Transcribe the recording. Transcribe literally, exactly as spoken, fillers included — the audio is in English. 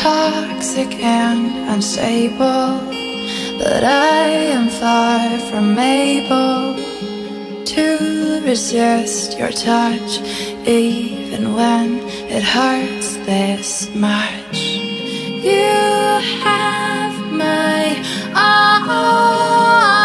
toxic and unstable, but I am far from able to resist your touch, even when it hurts this much. You have my all.